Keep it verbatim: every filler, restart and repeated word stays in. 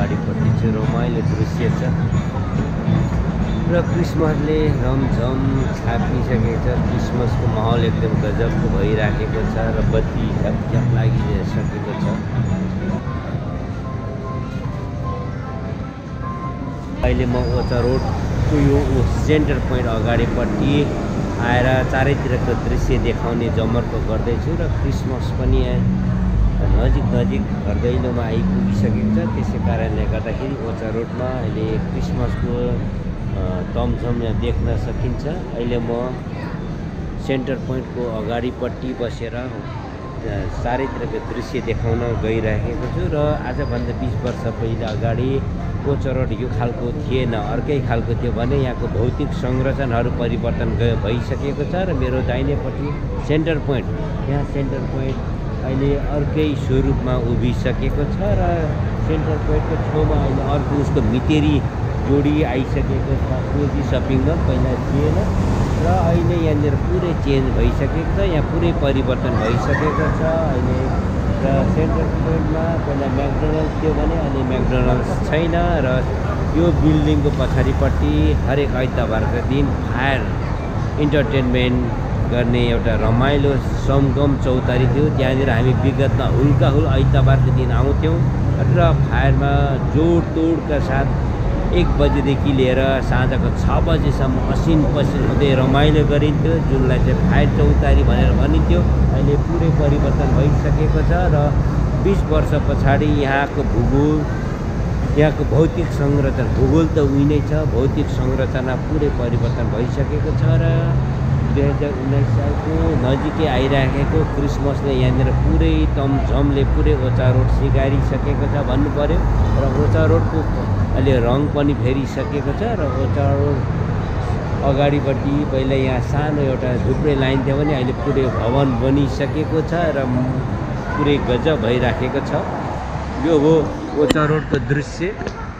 अगाडिपट्टि चाहिँ रमाइलो दृश्य छ र क्रिसमसले रमझम छापिसकेको छ। क्रिसमसको माहौल एकदम गजबको भइराखेको छ र बत्ती झ्याप झ्याप लागिसकेको छ। अहिले म ओचा रोडको यो सेन्टर पोइन्ट अगाडिपट्टि आएर चारैतिरको दृश्य देखाउने जमर्को गर्दैछु र क्रिसमस पनि नजिक नजिक घर दैलोमा आइपुगिसकेको छ। त्यसै कारणले गर्दाखेरि ओचा रोडमा अहिले क्रिसमसको तमझम यहाँ देख्न सकिन्छ। अहिले म सेन्टर पोइन्टको अगाडिपट्टि बसेर चारैतिरको दृश्य देखाउन गइरहेको छु र आजभन्दा बिस वर्ष पहिले अगाडि ओचा रोड यो खालको थिएन, अर्कै खालको थियो भने यहाँको भौतिक संरचनाहरू परिवर्तन भइसकेको छ र मेरो दाहिनेपट्टि सेन्टर पोइन्ट, यहाँ सेन्टर पोइन्ट अहिले अर्कै स्वरूपमा उभिसकेको छ र सेन्टर पोइन्टको छेउमा अहिले अर्को उसको मितेरी जोडी आइसकेको छ। कोजी सपिङ मल पहिला थिएन र अहिले यहाँनिर पुरै चेन्ज भइसकेको छ, यहाँ पुरै परिवर्तन भइसकेको छ अहिले। र सेन्टर पोइन्टमा पहिला म्याकडोनल्ड्स थियो भने अहिले म्याकडोनल्ड्स छैन र यो बिल्डिङको पछाडिपट्टि हरेक आइतबारको दिन फायर इन्टरटेनमेन्ट गर्ने एउटा रमाइलो समगम चौतारी थियो। त्यहाँनिर हामी विगतमा हुल्काहुल आइतबारको दिन आउँथ्यौँ र फायरमा जोडतोडका साथ एक बजेदेखि लिएर साँझको छ बजेसम्म असिन पसिन हुँदै रमाइलो गरिन्थ्यो, जुनलाई चाहिँ फायर चौतारी भनेर भनिन्थ्यो। अहिले पुरै परिवर्तन भइसकेको छ र बिस वर्ष पछाडि यहाँको भूगोल, यहाँको भौतिक संरचना, भूगोल त उही नै छ, भौतिक संरचना पुरै परिवर्तन भइसकेको छ र दुई हजार उन्नाइस सालको नजिकै आइराखेको क्रिसमसले यहाँनिर पुरै तमझमले पुरै ओचा रोड सिगारिसकेको छ भन्नु पर्यो र ओचा रोडको अहिले रङ पनि फेरिसकेको छ र ओचा रोड अगाडिपट्टि पहिला यहाँ सानो एउटा झुप्रे लाइन थियो भने अहिले पुरै भवन बनिसकेको छ र पुरै गजब भइराखेको छ। यो हो ओचा रोडको दृश्य।